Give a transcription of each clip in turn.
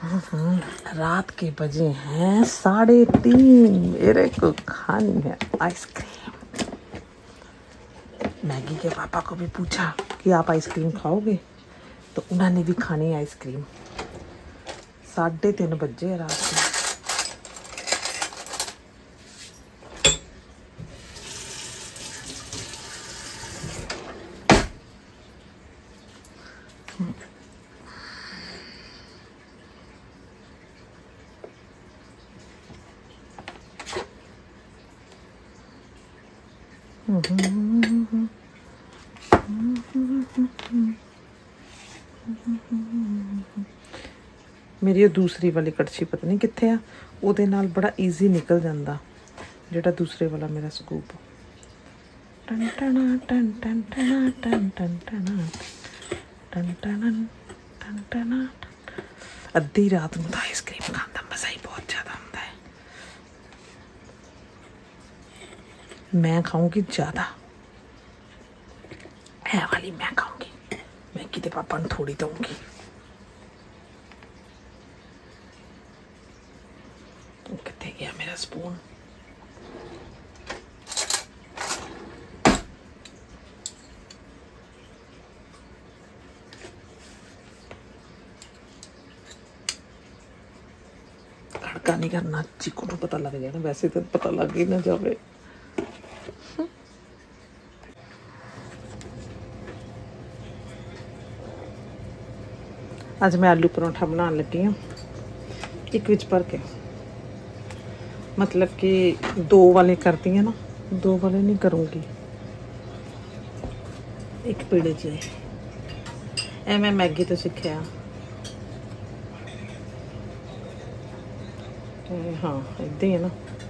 रात के बजे हैं 3:30। मेरे को खानी है आइसक्रीम। मैगी के पापा को भी पूछा कि आप आइसक्रीम खाओगे, तो उन्होंने भी खानी है आइसक्रीम। 3:30 बजे रात के। मेरी दूसरी वाली कड़छी पता नहीं कित्थे आ, ਉਹਦੇ ਨਾਲ बड़ा ईजी निकल जाता जेड़ा दूसरे वाला मेरा स्कूप। टन टना टन टन टना टन टन टना टन टन टन टना। अद्धी रात में आइसक्रीम खाने का मज़ा ही बहुत ज़्यादा आता है। मैं खाऊंगी ज़्यादा, है वाली मैं खाऊंगी, मैं किते पापा ने थोड़ी दूंगी। कितने गया मेरा स्पून? खड़का नहीं करना, चीकू को पता लग जाए। वैसे तो पता लग ही ना जाए। आज मैं आलू परोठा बनाने लगी हूँ, एक विच भर के। मतलब कि 2 वाले करती हैं ना, 2 वाले नहीं करूँगी, एक पेड़े च। ए मैं मैगी तो सीखा। हाँ इदा ही है ना।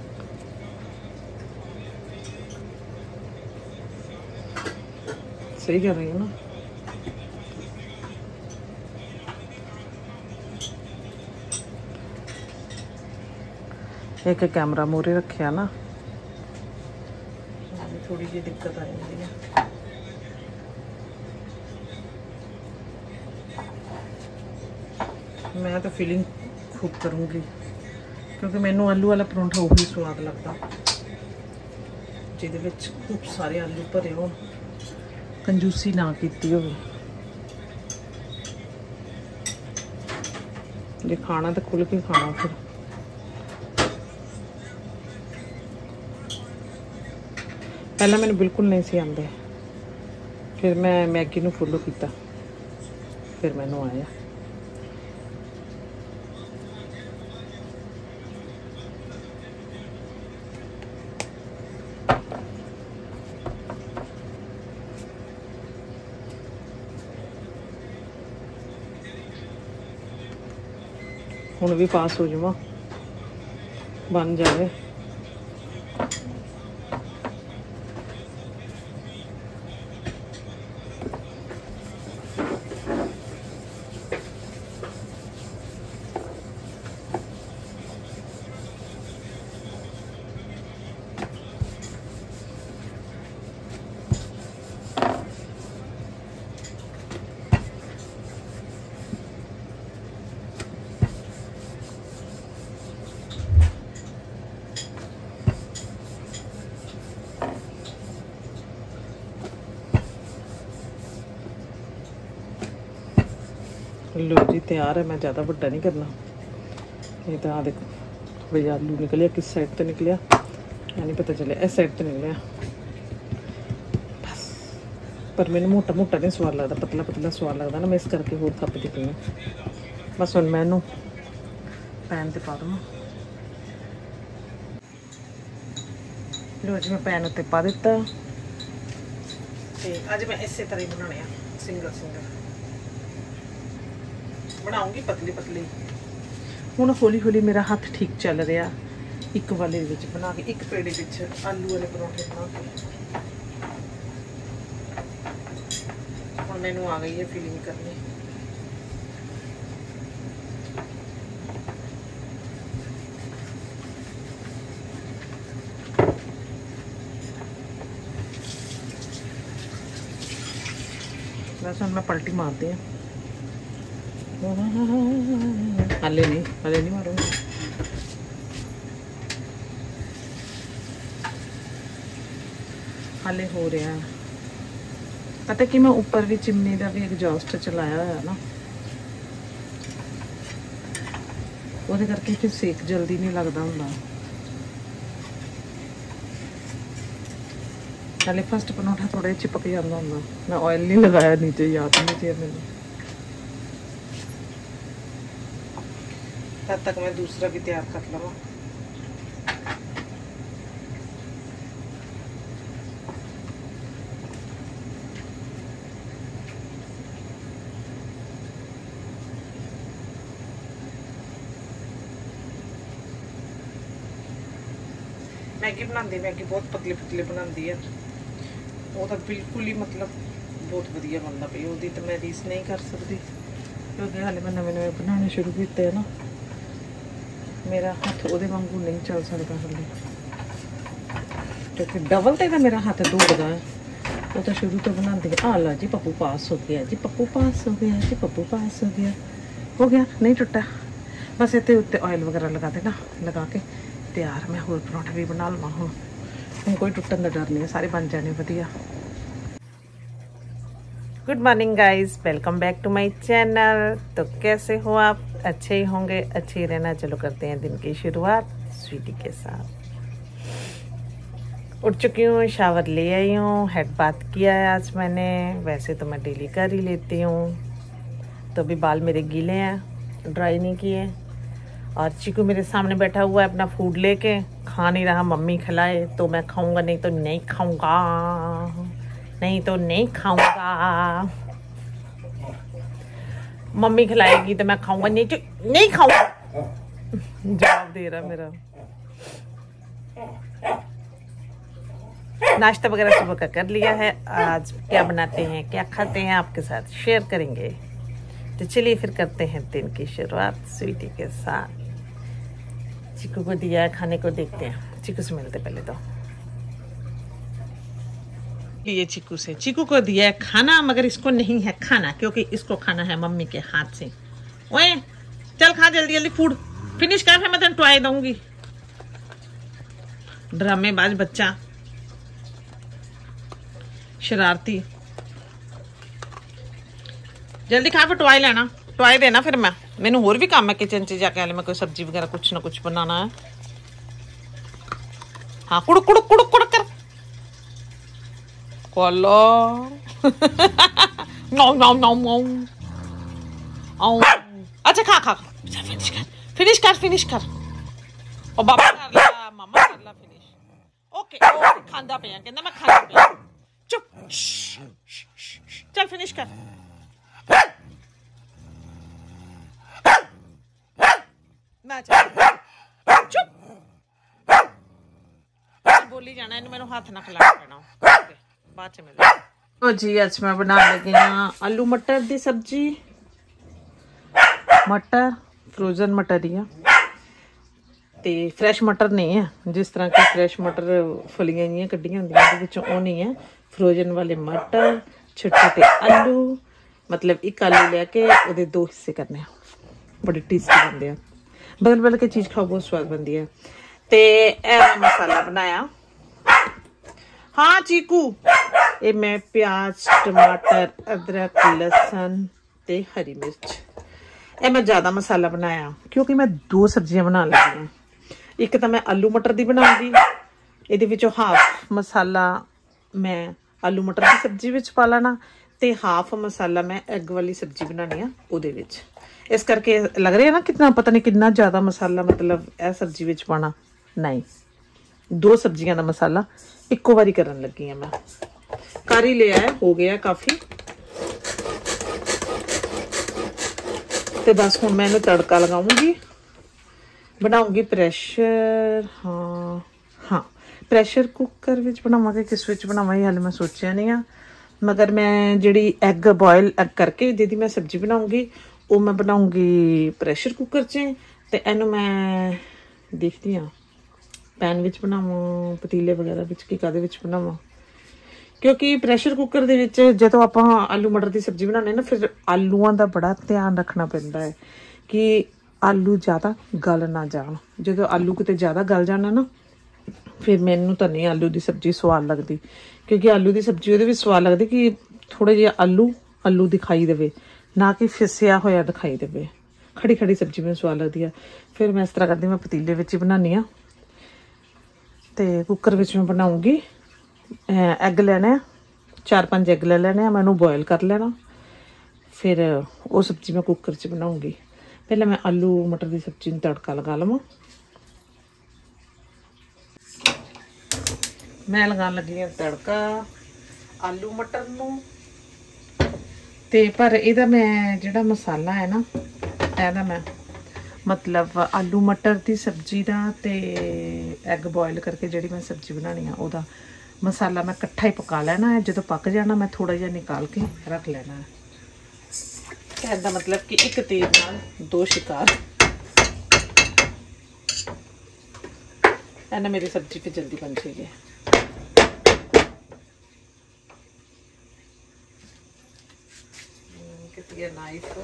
सही कर रही हूँ ना। एक कैमरा मोरे रखे ना, थोड़ी जी दिक्कत आ जाती है। मैं तो फीलिंग खूब करूँगी, क्योंकि मैनू आलू वाला परौंठा उही स्वाद लगता, जिहदे विच खूब सारे आलू भरे हो, कंजूसी ना कीती हो। जे खाना तो खुल के खाना। फिर पहला मैंने बिल्कुल नहीं सी आंदे, फिर मैं मैगी नू फॉलो किया, फिर मैनू आया। हुण भी पास हो जावा, बन जाए। लो जी तैयार है। मैं ज़्यादा बड़ा नहीं करना। ये तो आ देखो भाई, आलू निकलिया किस साइड तो निकलिया नहीं पता चलिया, इस साइड तो निकलिया बस। पर मैंने मोटा मोटा नहीं स्वाद लगता, पतला पतला स्वाद लगता ना, मैं इस करके होर थपदी पई हूँ। बस हुण मैं पैन ते पा दूँ। लो जी मैं पैन उत्ते पा दिता। अज मैं इस तरह ही बनाने आ, सिंगल सिंगल बनाऊंगी, पतली पतली। हुण हौली हौली मेरा हाथ ठीक चल रहा, एक वाले विच बना के, एक पेड़े विच आलू वाले परौंठे बना के। हुण मैनूं आ गई है फीलिंग करनी। बस हुण मैं पलटी मारती हूँ। हाले नहीं मारूंगी। हाले हो रहा पता कि मैं ऊपर भी चिमनी का भी एग्जॉस्ट चलाया हुआ ना, वो करके फिर सेक जल्दी नहीं लगता होंगे। हाले फर्स्ट परोठा थोड़ा चिपक जाता होंगे, मैं ऑयल नहीं लगाया नीचे, याद नहीं थी मैंने। तब तक मैं दूसरा भी तैयार कर लूँगा। मैगी बनाती, मैगी बहुत पतली पतली बनाती है, वो तो बिल्कुल ही मतलब बहुत वधिया बनता पई, वो तो मैं रीस नहीं कर सकती क्योंकि हाले मैं नवे नवे बनाने शुरू किए ना, मेरा हाथ वो वांगू नहीं चल सकता हाले, क्योंकि डबल तो मेरा हाथ दौड़ता है। वो तो शुरू तो बनाती है। आ ला जी पप्पू पास हो गया जी, पप्पू पास हो गया जी, पप्पू पास हो गया नहीं टुटा। बस इतने उत्ते ऑयल वगैरह लगा देना, लगा के तैयार मैं होर पराठा भी बना लवा। हूँ कोई टुटन का डर नहीं है, सारे बन जाने वधिया। Good morning guys, welcome back to my channel. तो कैसे हो आप? अच्छे ही होंगे, अच्छे ही रहना। चलो करते हैं दिन की शुरुआत स्वीटी के साथ। उठ चुकी हूँ, शावर ले आई हूँ, हेड बाथ किया है आज मैंने, वैसे तो मैं डेली कर ही लेती हूँ। तो अभी बाल मेरे गीले हैं, ड्राई नहीं किए। और चीकू मेरे सामने बैठा हुआ है अपना फूड लेके, खा नहीं रहा। मम्मी खिलाए तो मैं खाऊंगा, नहीं तो नहीं खाऊंगा, नहीं तो नहीं खाऊंगा। मम्मी खिलाएगी तो मैं खाऊंगा, नहीं तो नहीं खाऊंगा। जवाब दे रहा मेरा। नाश्ता वगैरह सुबह का कर लिया है। आज क्या बनाते हैं, क्या खाते हैं, आपके साथ शेयर करेंगे। तो चलिए फिर करते हैं दिन की शुरुआत स्वीटी के साथ। चीकू को दिया है खाने को, देखते हैं। चीकू से मिलते पहले तो। ये चीकू से, चीकू को दिया है खाना, मगर इसको नहीं है खाना, क्योंकि इसको खाना है मम्मी के हाथ से। ओए चल खा जल्दी जल्दी, फूड फिनिश कर, फिर मैं तेन टॉय दूंगी। ड्रामेबाज बच्चा, शरारती। जल्दी खा, फिर टॉय लेना, टॉय देना फिर मैं। मैनू होर भी काम है किचन च जाके, हाले मैं कोई सब्जी वगैरह कुछ ना कुछ बनाना है। हाँ कुड़क कुड़क कुड़क कुड़क कर कोलो। No no no no. अच्छा खा खा, फिनिश कर फिनिश कर फिनिश कर। और बाबा कर ला, मामा कर ला फिनिश। ओके ओके, खांदा पे कहंदा मैं खांदा पे। चुप, चल फिनिश कर। चुप, बोली जाना, इन मैंने हाथ ना खिला पैना, बाद च मिल। तो जी अज मैं बना लगी हाँ आलू मटर दी सब्जी। मटर फ्रोजन मटर ही है, ते फ्रैश मटर नहीं है, जिस तरह की फ्रैश मटर फलियां जी कड्डियां होंदियां वो नहीं है। फ्रोजन वाले मटर, छोटे छोटे आलू, मतलब एक आलू लेके वो दो हिस्से करने, बड़े टेस्टी बनते हैं। बदल बदल के चीज़ खाओ, बहुत स्वाद बनती है। ते मसाला बनाया। हाँ चीकू, ये मैं प्याज, टमाटर, अदरक, लहसुन ते हरी मिर्च, ये मैं ज़्यादा मसाला बनाया क्योंकि मैं दो सब्जियां बना लगी हूँ। एक तो मैं आलू मटर दी बनाऊंगी, ये हाफ मसाला मैं आलू मटर की सब्जी विच पा लेना, ते हाफ मसाला मैं एग वाली सब्जी बनानी है उहदे विच। इस करके लग रहा है ना कितना, पता नहीं कितना ज़्यादा मसाला मतलब यह सब्जी विच पाना, नहीं दो सब्जियां का मसाला इक्को बारी करन लगी है मैं। कर ही लिया है, हो गया काफ़ी। तो बस हुण मैं इन्हूं तड़का लगाऊंगी, बनाऊंगी प्रेशर। हाँ प्रेशर कुकर विच बनावांगे, किस विच बनावां हाले मैं सोचिया नहीं है, मगर मैं जिहड़ी एग बॉयल करके जिहदी मैं सब्जी बनाऊंगी वो मैं बनाऊंगी प्रेशर कुकर च। ते इहनूं मैं देखती हाँ पैन विच बनावां, पतीले वगैरह विच कि काहदे विच बनावां, क्योंकि प्रैशर कुकर दे विच जदों आपां आलू मटर की सब्जी बनाने ना फिर आलूआं दा बड़ा ध्यान रखना पैंदा है कि आलू ज़्यादा गल ना जान। जदों आलू किते ज़्यादा गल जाना ना फिर मैनू तो नहीं आलू की सब्जी स्वाद लगती, क्योंकि आलू की सब्जी वो भी स्वाद लगती कि थोड़े जे आलू आलू दिखाई देवे, ना कि फिसिया होया दिखाई देवे। खड़ी खड़ी सब्जी मैंने स्वाद लगती है। फिर मैं इस तरह करती, मैं पतीले विच ही बनानी हाँ। तो कुकर विच मैं बनाऊँगी। एग लेने 4-5 एग ले लेने, मैं उन्होंने बॉयल कर लेना। फिर वो सब्जी मैं कुकर च बनाऊँगी। पहले मैं आलू मटर की सब्जी में तड़का लगा लवां। मैं लगा लगी हाँ तड़का आलू मटर नूं। ते पर इहदा मैं जिहड़ा मसाला है ना, इहदा मैं मतलब आलू मटर की सब्जी का ते एग बॉयल करके जिहड़ी मैं सब्जी बनानी है उहदा मसाला मैं इकट्ठा ही पका लेना है। जो पक जाना मैं थोड़ा जिहा निकाल के रख लेना है। कहने का मतलब कि एक तीर नाल दो शिकार। है ना, मेरी सब्जी फिर जल्दी बन जाएगी। कितनी नाइफ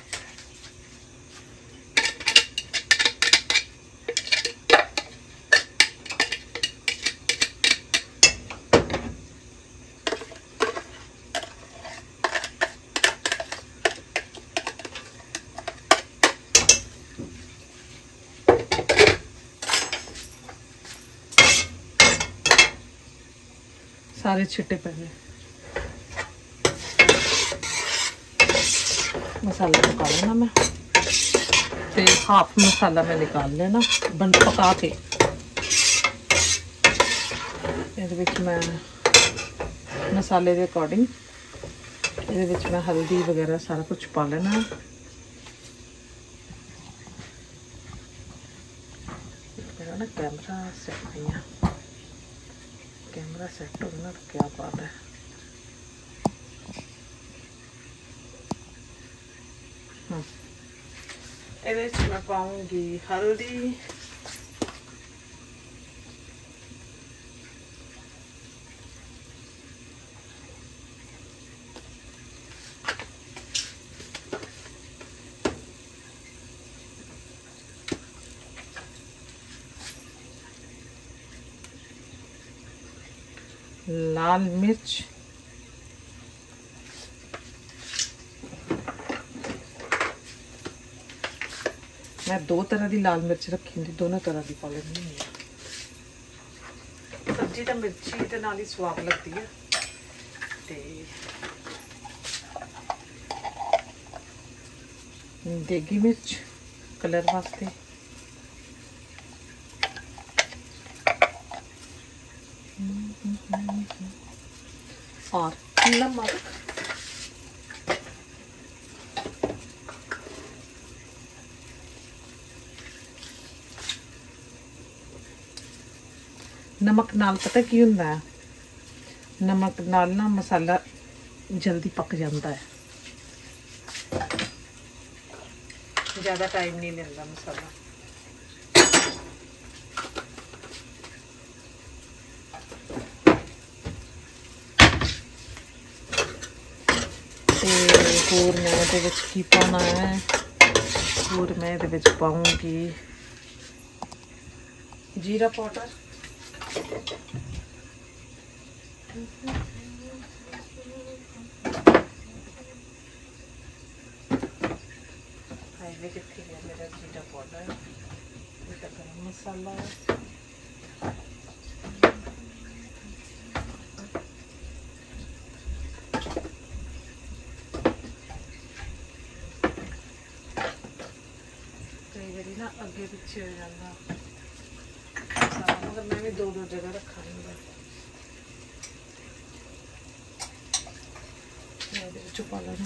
सारे छिट्टे पहले मसाला पका लेना मैं, तो हाफ मसाला मैं निकाल लेना बन पका के। मैं मसाले के अकॉर्डिंग ये मैं हल्दी वगैरह सारा कुछ पा लेना। मेरा ना कैमरा सेट नहीं है, कैमरा सेट होना तो क्या बात है। ये मैं पाऊंगी हल्दी, लाल मिर्च, मैं 2 तरह की लाल मिर्च रखी थी, दोनों तरह की पा लेनी है। सब्जी तो मिर्ची के नाल ही स्वाद लगती है। देगी मिर्च कलर वास्ते, और नमक। नमक नाल पता की हुंदा है, नमक नाल ना मसाला जल्दी पक जाता है, ज़्यादा टाइम नहीं लेता मसाला। होर मैं इहदे विच की पाना है, होर मैं इहदे विच पाऊंगी जीरा पाउडर, हाईवे कितनी है मेरा जीरा पाउडर, ये गरम मसाला है, कई बार ना अगे पिछे हो जाता मसाला, मगर मैं भी 2 जगह रखा हुंदा। पा लेना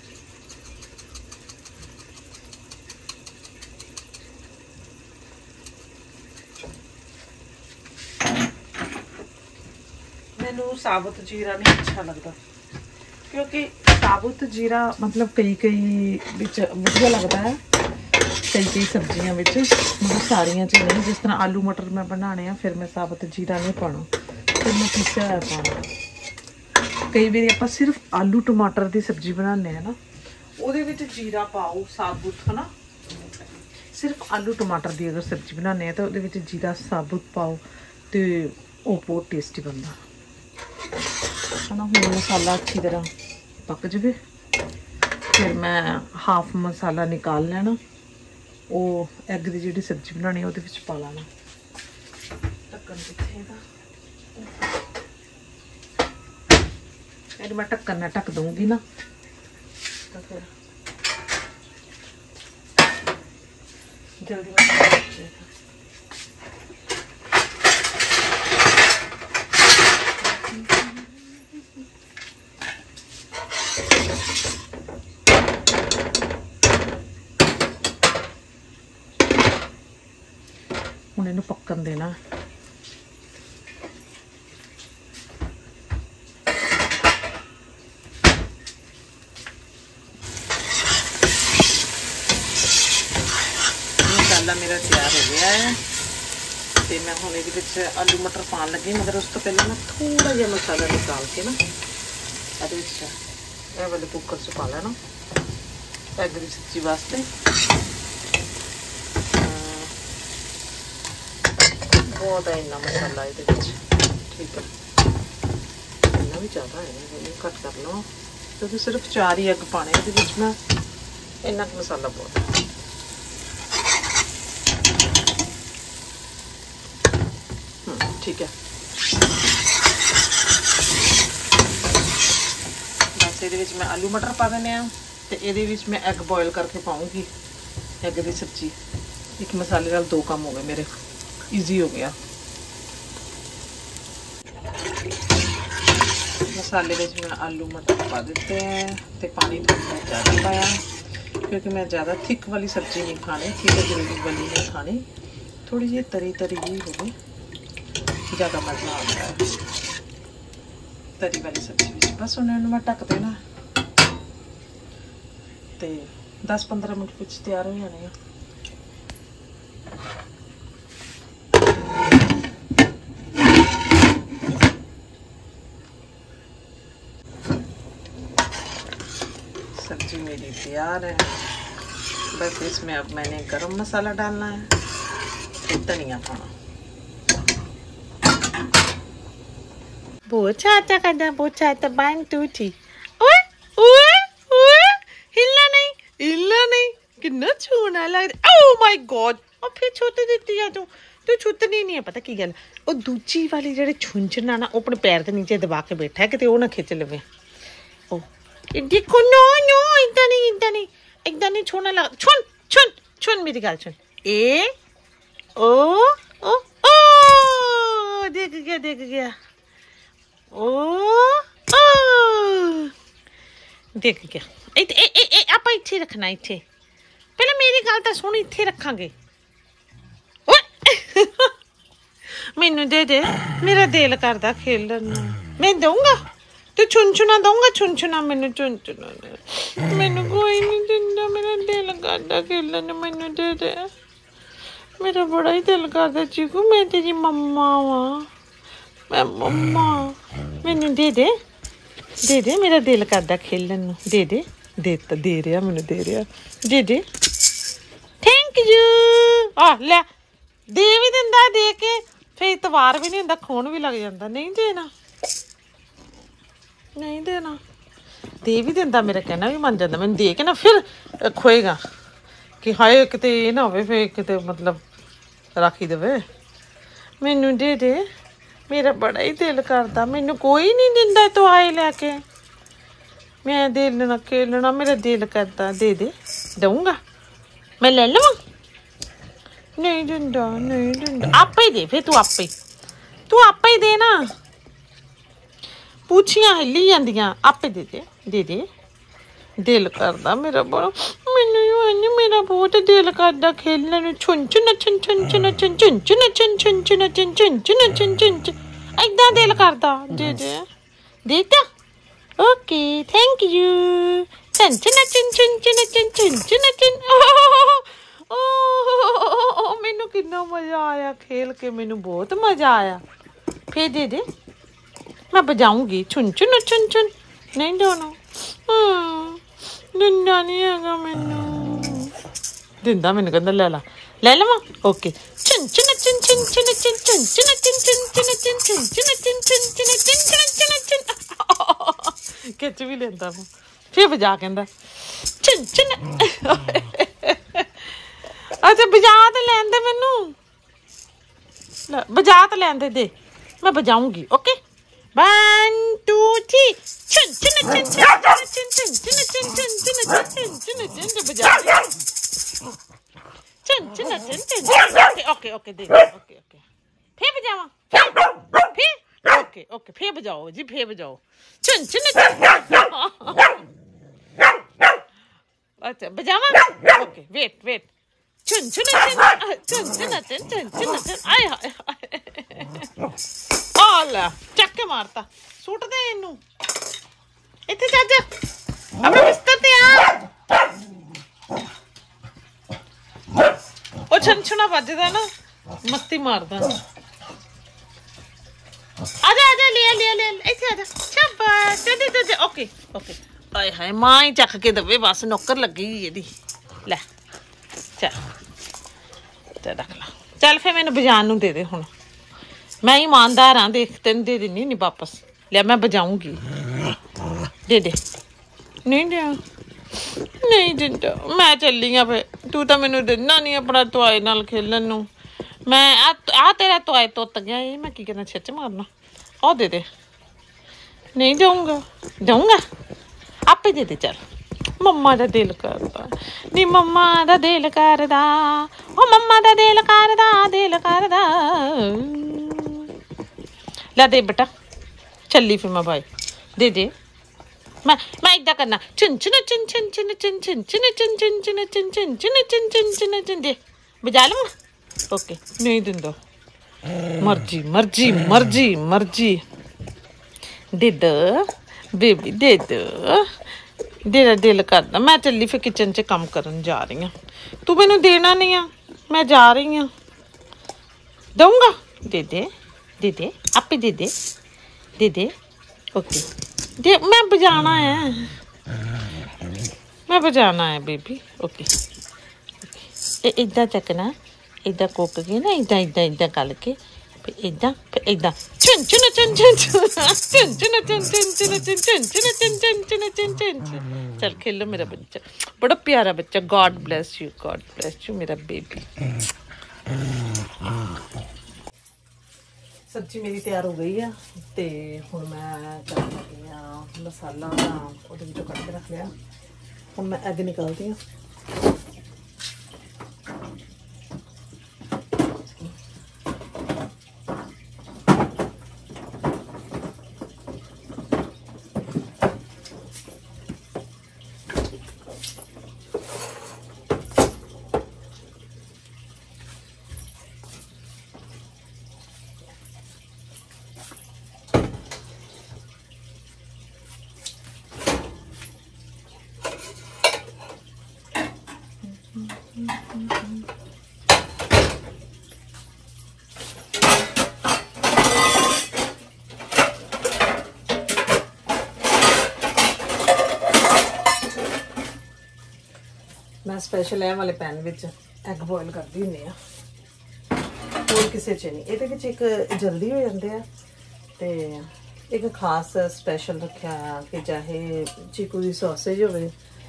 मैनू साबुत जीरा नहीं अच्छा लगता, क्योंकि साबुत जीरा मतलब कई वधिया लगता है कई सब्जियां विच, मतलब सारियां च नहीं। जिस तरह आलू मटर मैं बनाने फिर मैं साबुत जीरा नहीं पाना, फिर मैं पिसा होया पाना। कई बार आप सिर्फ आलू टमाटर की सब्जी बनाने हैं ना, ਉਹਦੇ ਵਿੱਚ जीरा पाओ साबुत है ना। सिर्फ आलू टमाटर की अगर सब्जी बनाने हैं तो ਉਹਦੇ ਵਿੱਚ जीरा साबुत पाओ तो वो बहुत टेस्टी बनता है ना। हुण मसाला अच्छी तरह पक जाए, फिर मैं हाफ मसाला निकाल लेना, वो एग की जी सब्जी बनानी वो पा लेना। ढक्कन कितने का मैं ढक्कन ना ढक दूँगी ना, तो फिर जल्दी हुण इहनूं पक्कन देना। मसाला मेरा तैयार हो गया है, तो मैं हुण इहदे आलू मटर पान लगी, मगर उस तो पहले मैं थोड़ा जिहा मसाला निकाल के ना ये वाले कुकर च पा लेना एग की सब्जी वास्ते। बहुत है इन्ना मसाला ये, ठीक है, इन्ना भी ज़्यादा है, घट कर लो क्योंकि सिर्फ 4 ही एग पाने मैं, इन्ना मसाला बहुत है। ठीक है, बस ये मैं आलू मटर पा देने, तो ये मैं एग बॉयल करके पाऊँगी एग की सब्जी। एक मसाले नाल 2 काम हो गए मेरे, इजी हो गया। मसाले में मैं आलू मटर पा देते हैं, तो पानी थोड़ा ज़्यादा पाया क्योंकि मैं ज़्यादा थिक वाली सब्जी नहीं खानी, थिक ग्रेवी वाली नहीं खानी, थोड़ी जी तरी तरी ही होगी, ज़्यादा मज़ा आता है तरी वाली सब्जी। बस उन्हें मैं ढक देना, तो 10-15 मिनट कुछ तैयार हो जाने। सब्जी मेरी तैयार है, बस इसमें अब मैंने गरम मसाला डालना है, फिर धनिया पाना। बहुत चाहता करना, बहुत चाहता बांग टूटी। ओए ओए ओए, हिलना नहीं, कितना छूना लग रहा। ओह माय गॉड, और फिर छूट देती है तू छूटनी नहीं है। पता की गल, वो दूजी वाली जेह्ड़ी छुंझना ना, वो अपने पैर के नीचे दबा के बैठा है, किते वो ना खिंच लवे। ओ देखो, नो इतना नहीं छूना लगा। छुन मेरी गल सुन, ए ओ ओ ओ, देख गया ओ देख गया। आप इत्थे रखना, इत्थे पहले मेरी गल तो सुन, इत्थे रखांगे। मैनू दे मेरा दिल करदा खेलन, मैं दूंगा, तू छुनछुना दूंगा, छुनछुना मैनू छुनछुना, मैनू कोई नहीं दिंदा, मेरा दिल करदा खेलन, मैनू दे, मेरा बड़ा ही दिल करदा चीकू, मैं तेरी मम्मा वां, मैं मम्मा, मैनू दे मेरा दिल करदा खेलन नूं, दे रहा मैनू, दे थैंक यू। आ लै, दे भी दिंदा, दे के फिर इतवार भी नहीं होंदा, खून भी लग जाता। नहीं देना, दे भी दिंदा, मेरा कहना भी मन जाता, मैनू दे के ना फिर खोएगा कि हाए किते ये ना होवे, फिर किते मतलब राखी देवे। मैनू दे, मेरा बड़ा ही दिल करता, मैनू कोई नहीं दिंदा तो आए लैके, मैं दिल ना खेलना, मेरा दिल करता, दे दूंगा, मैं ले लवां। नहीं दिंदा, आपे ही दे, फिर तू आपे ही दे ना, पूछियां हिली जांदियां, आपे दे दिल करदा मेरा बड़ा, मैनू मेरा बहुत दिल करदा खेलने, छुन इदा दिल करदा, देता। Okay thank you. मैनू कितना मजा आया खेल के, मैनू बहुत मजा आया। फिर दे मैं बजाऊंगी छुन छुन छुन छुन। नहीं दोनों दिंदा नहीं हैगा मैनू, दिंदा मैनू कहंदा ले लवां ओके। छुन छुन छुन छुन छुन छुन छुन छुन छुन छुन छुन छुन छुन छुन छुन छुन छुन छुन छुन खिच भी लेंदा मैं, फिर बजा कहंदा छुन छुन। अच्छा बजा तो लैन दे मैनू, बजा तो लैन दे मैं बजाऊंगी ओके। 1 2 3 छुन छुन छुन छुन छुन छुन छुन छुन छुन छुन छुन छुन बजा छुन छुन छुन छुन। ओके ओके देख ओके ओके फिर बजावा फिर ओके ओके फिर बजाओ जी फिर बजाओ छुन छुन छुन। अच्छा बजावा ओके वेट वेट छुन छुन छुन छुन छुन छुन छुन छुन। आए हाय आला ਚੱਕ ਕੇ ਮਾਰਤਾ ਸੁੱਟ ਦੇ ਇਹਨੂੰ ਇੱਥੇ ਚੱਜ ਆਪਣੇ ਬਿਸਤਰ ਤੇ ਆ। ਉਹ ਛੰਛਣਾ ਵੱਜਦਾ ਨਾ ਮਸਤੀ ਮਾਰਦਾ। ਆਜਾ ਆਜਾ ਲੈ ਇੱਥੇ ਆਜਾ ਸ਼ਾਬਾਸ਼ ਦੇ ਓਕੇ ਓਕੇ। ਆਏ ਹਾਏ ਮਾਂ ਹੀ ਚੱਕ ਕੇ ਦਵੇ ਬਸ ਨੌਕਰ ਲੱਗੀ ਇਹਦੀ। ਲੈ ਚੱਲ ਚੱਲ ਰੱਖ ਲਾ ਚੱਲ ਫਿਰ ਮੈਨੂੰ ਬਜਾਨ ਨੂੰ ਦੇ ਦੇ ਹੁਣ। मैं ईमानदार हाँ देख तेन दे देनी नहीं वापस लिया मैं बजाऊंगी दे नहीं दे नहीं दिंदा मैं चली हाँ फिर तू तो मैनू देना नहीं अपना टॉय नाल खेलन नू। मैं आ तेरा टॉय तुत गया ये मैं की करना छिच मारना ओ दे नहीं दूंगा आपे दे चल। मम्मा दा दिल करदा नी मम्मा दा दिल करदा ओ मम्मा दा दिल करदा ला दे बेटा चली फिर मैं भाई दे मैं इदा करना चुन चुन चुन चुन चुन चुन चुन चुन चुन चुन चुन चुन चुन चुन चुन चुन चुन चुन दे बजा लूँ ओके नहीं दिंदा मर्जी मर्जी मर्जी मर्जी दे दो बेबी दे दो तेरा दिल करदा। मैं चली फिर किचन च काम करन जा रही हूँ तू मैनू देना नहीं है मैं जा रही हूँ दूंगा दे आपे दे ओके दे मैं बजाना है बेबी ओके इदा चकना इदा कोक के ना इदा गल के इदा चुन चुन चुन चुन चुन चुन चुन चुन चुन चुन चुन चुन चुन चुन चुन चुन। चल खेलो मेरा बच्चा बड़ा प्यारा बच्चा। गॉड ब्लेस यू मेरा बेबी। सब्जी मेरी तैयार हो गई है तो हुण मैं कर लगी हाँ मसाला वो कट के रख लिया। हुण मैं एग निकालती हूँ। मैं स्पैशल ए वाले पैन में एग बॉयल करती हूँ होर किसी च नहीं। ये एक जल्दी हो जाते हैं तो एक खास स्पैशल रखा कि चाहे चीकू की सॉसेज हो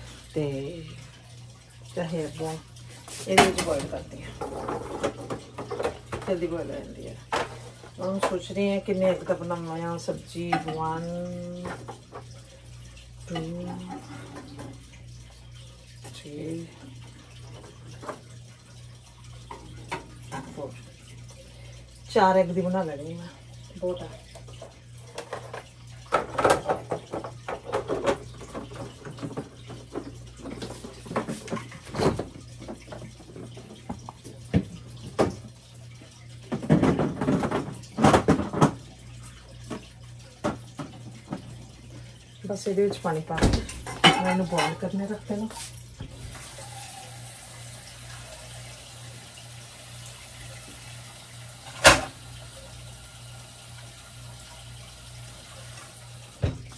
चाहे अगों ये बॉयल करती हैं जल्दी बॉयल हो जाती है। हम सोच रही हैं किन्ने एग का बनावा सब्जी 1 2 3 4 4 एग दी बना लेनी मैं बहुत है। बस ये पानी पा के मैं बॉयल करने रख देना।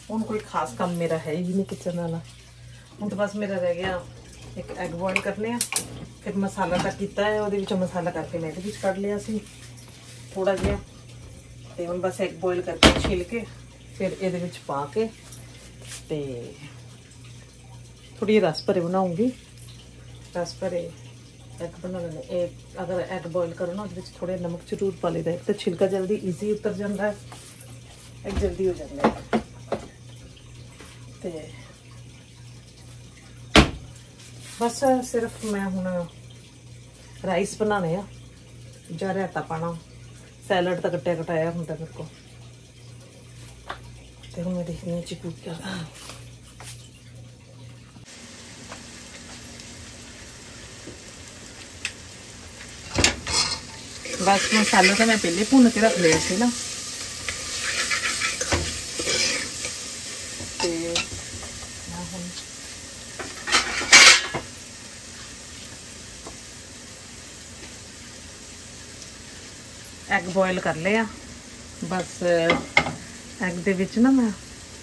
ਹੁਣ ਕੋਈ ਖਾਸ ਕੰਮ ਮੇਰਾ ਹੈ ਹੀ ਨਹੀਂ ਕਿਚਨ ਵਾਲਾ। ਹੁਣ ਤਾਂ ਬਸ ਮੇਰਾ ਰਹਿ ਗਿਆ ਇੱਕ ਐਗ ਬੋਇਲ ਕਰਨੇ ਆ, ਫਿਰ ਮਸਾਲਾ ਤਾਂ ਕੀਤਾ ਹੈ, ਉਹਦੇ ਵਿੱਚੋਂ ਮਸਾਲਾ ਕਰਕੇ ਮੈਂ ਇਹਦੇ ਵਿੱਚ ਕੱਢ ਲਿਆ ਸੀ ਥੋੜਾ ਜਿਹਾ, ਤੇ ਹੁਣ ਬਸ ਐਗ ਬੋਇਲ ਕਰਕੇ ਛਿਲ ਕੇ ਫਿਰ ਇਹਦੇ ਵਿੱਚ ਪਾ ਕੇ ਤੇ थोड़ी रस भरे बनाऊंगी। रस भरे एग बना लेने। एक अगर एग बॉयल करो ना उसमें थोड़े नमक जरूर पा लेदा है, तो छिलका जल्दी ईजी उतर जाता है, एग जल्दी हो जाता है। ते बस सिर्फ मैं हुण राइस बनाने आ, जा रायता पाना, सैलड तो कट्टिया कटाया होंदा मेरे को, ते हुण मैं देखनी हूं चिकू क्या बस मसाला तो मैं पहले भुन के रख लिया सी ना, ते एग बॉयल कर लिया। बस एग दे विच ना मैं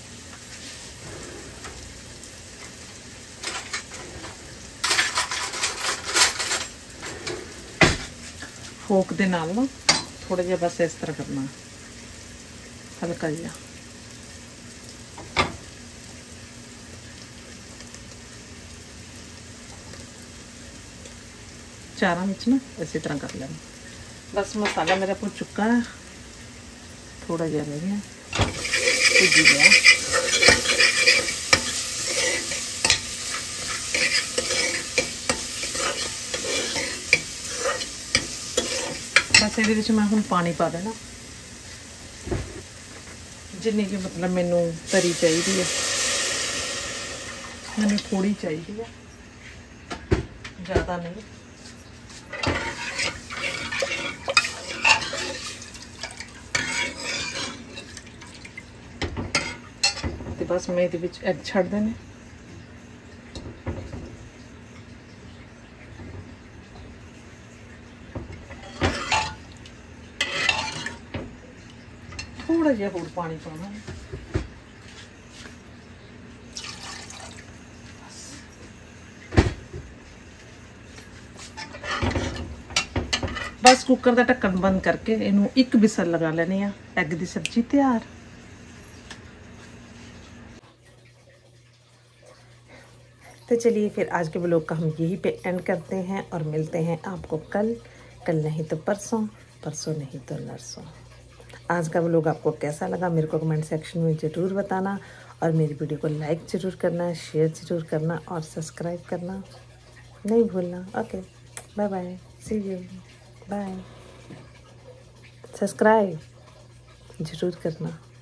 फोक दे नाल ना थोड़ा जिहा बस इस तरह करना, हल्का जिहा, चारों विच ना इसी तरह कर लेना। बस मसाला मेरा भुन चुका है, थोड़ा जिहा रह गया, भुज गया। बस ये मैं हुण पानी पा देना, जिन्नी कि मतलब मैनू तरी चाहिए है, मैनू थोड़ी चाहिए है, ज़्यादा नहीं। तो बस मैं ये एग छड़ देने। थोड़ा जिहा होर पानी पाना, बस कुकर का ढक्कन बंद करके इनू एक विसल लगा लेनी है, एग की सब्जी तैयार। तो चलिए फिर आज के व्लॉग का हम यहीं पे एंड करते हैं और मिलते हैं आपको कल नहीं तो परसों, परसों नहीं तो नरसों। आज का व्लॉग आपको कैसा लगा मेरे को कमेंट सेक्शन में ज़रूर बताना, और मेरी वीडियो को लाइक ज़रूर करना, शेयर ज़रूर करना और सब्सक्राइब करना नहीं भूलना। Okay, bye bye, see you, bye. Subscribe ज़रूर करना।